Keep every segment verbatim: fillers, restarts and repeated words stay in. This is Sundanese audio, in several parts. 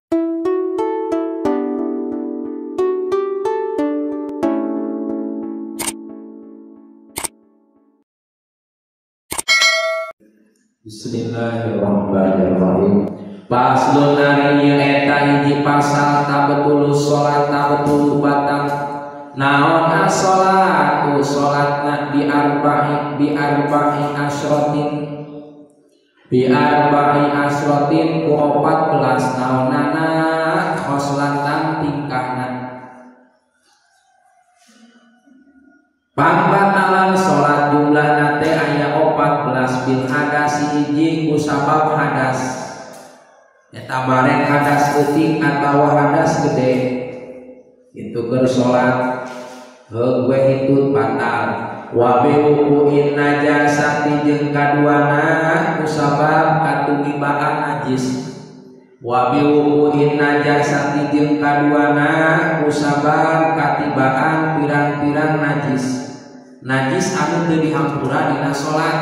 Bismillahirrahmanirrahim. Paslon nari eta hiji pasal tabetul salat tabetul batang naon as-sholatu salatna bi arba'i bi arba'i asrotin bi arba'i asrotin ku opat belas naonana khoslatan tingkahna pambatalan salat jumlahna teh aya opat belas bil hadas hiji ku sabab hadas eta bareng hadas leutik atawa hadas gede itu keur salat heug we hitut batal wa bi wuqu'in najasati jeung kaduana ku sabab katugibaan najis wa bi wuqu'in najasati jeung kaduana ku sabab katibaan pirang-pirang najis najis anu teu dihampura dina salat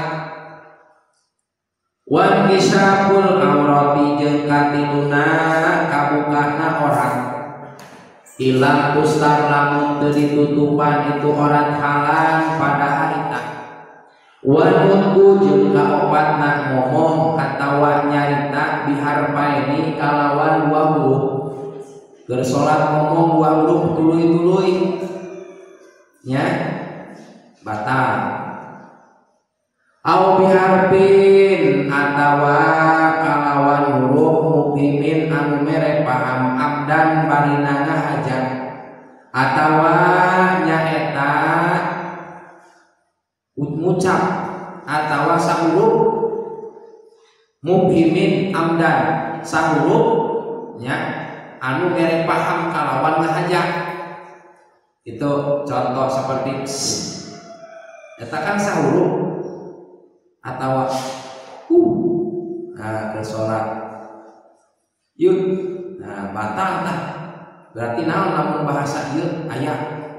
wa kisaful aurati jeung katiluna kabukana orang ilang tustar lamun teu ditutupan itu orang halang pada harita wa nutku jeung kaopatna ngomong atawa nyarita biharpaini kalawan dua huruf keur salat ngomong dua huruf tuluy-tuluy nya batal au biharpin atawa kalawan huruf mukmimin anu mere paham abdan barina ngahajat atawa nyaeta ngucap atawa sahuruf mukmimin abdan sahuruf nya anu mere paham kalawan ngahajat itu contoh seperti eta kan sahuruf atawa uh nah ke salat yud nah batal tah berarti naon lamun bahasa ieu aya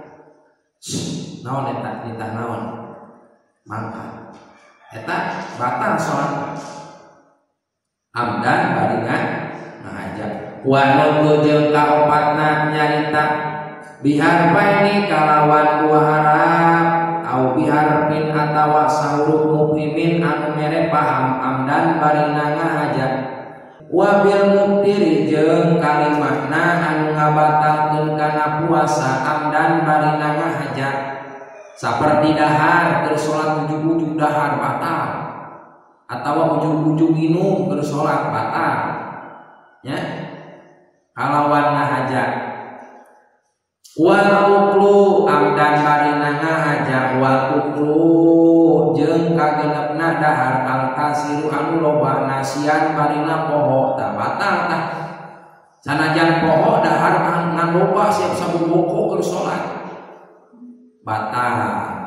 naon eta nitah naon mangka eta batal salat amdan baringan ngahajat wa nunggu jeung kaopatna nyarita biharpaini kalawan dua harap au biharpin atawa sahuruf mukmimin anu mere paham amdan barina ngahajat wa bil muktiri jeung kalimatna anu ngabatalkeun kana puasa amdan barina ngahajat saperti dahar keur salat ujug-ujug dahar batal atawa ujug-ujug minum keur salat batal nya kalawan ngahajat wal uklu amdan barina ngahajat wal uklu jeung kagenepna dahar al kasiru anu loba nasian barina poho tah batal tah sanajan poho dahar ngan loba siap sabuboko keur salat batal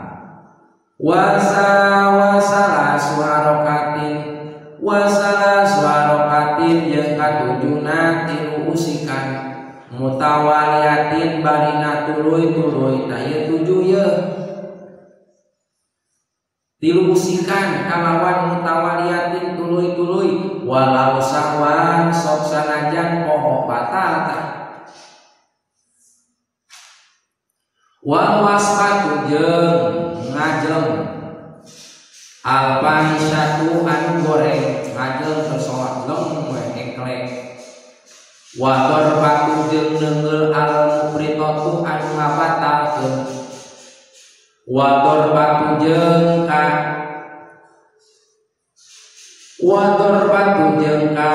wasa wasala suarokatin wasala suarokatin jeung katujuna tilu usikan mutawaliyatin barina tuluy-tuluy tah ieu tujuh ye tilu usikan kalawan mutawaliyatin tuluy-tuluy walau sahwan sok sanajan poho batal tah wal wasfatu jeung ngajeng al fahisyatu anu goreng ngajeng keur salat leng we eklek wa darbatu jeung neungeul al mufritatu anu ngabatalkeun wa darbatu jeung ka wa darbatu jeung ka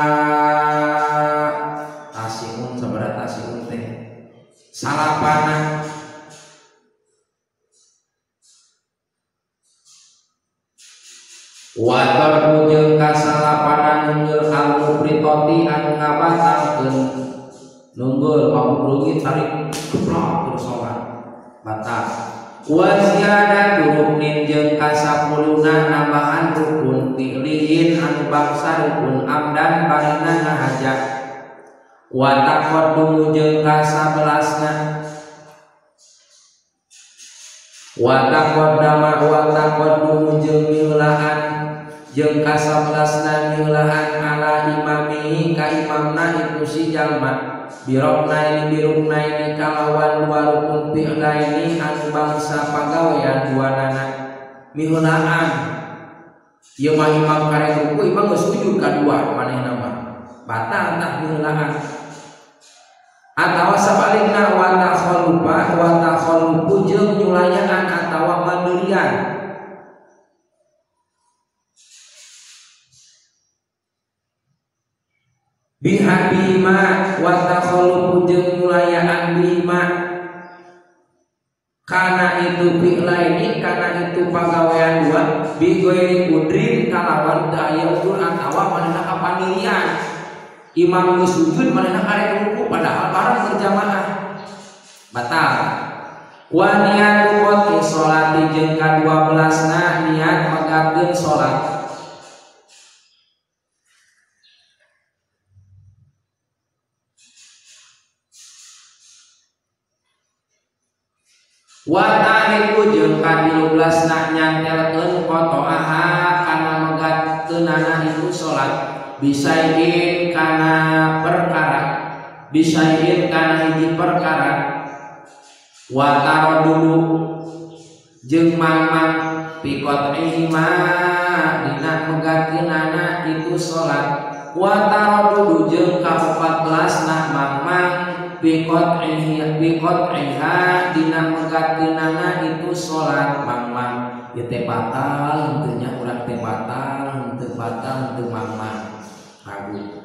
tasiun sabaraha tasiun teh salapana wa darbu jeung ka salapana neungeul al mufritati anu ngabatalkeun nunggul paburugi tarik keplok keur salat batal wa ziyadatu ruknin jeung ka sapuluna nambahan rukun fi'liyin anu bangsa rukun amdan barina ngahajat wa taqaddumu jeung ka sabelasna wa taqaddama wa taqaddumu jeung milaan jeung kasabelasna nyulahan ala imami ka imamna itu si jalma birokna ini birukna ini kalawan dua rukun fi'la ini anu bangsa pagawean duanana mihulaan ieu mah imam karek ruku imam geus sujud kadua manehna mah batal tah mihulaan atawa sabalikna wa takhalufa wa takhalufu jeung nyulayaan atawa mandirian biha bima wa takhalufu jeung nyulayaan bima kana itu fi'la ini kana itu pagawean dua bigoiri udrin kalawan daya ukur atawa manehna kapandirian imam geus sujud manehna karek ruku padahal bareng berjamaah batal wa niatu qati sholati jeung kadua belasna niat magakeun salat wa tariku jeung katilu belasna nyantelkeun qato'aha kana megatkeunana itu salat bisain kana perkara bisain kana hiji perkara wa taraddudu jeung mamang pikot ihma dina megatkeunana itu salat wa taraddudu jeung ka opat belasna mamang pikot ihya pikot ihha dina megatkeunana itu salat mamang ieu teh batal henteu nya urang teh batal henteu batal henteu mamang ragu